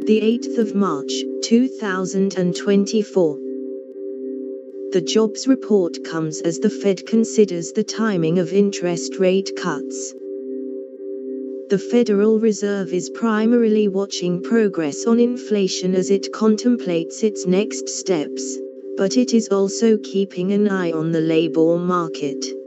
the 8th of March, 2024. The jobs report comes as the Fed considers the timing of interest rate cuts. The Federal Reserve is primarily watching progress on inflation as it contemplates its next steps, but it is also keeping an eye on the labor market.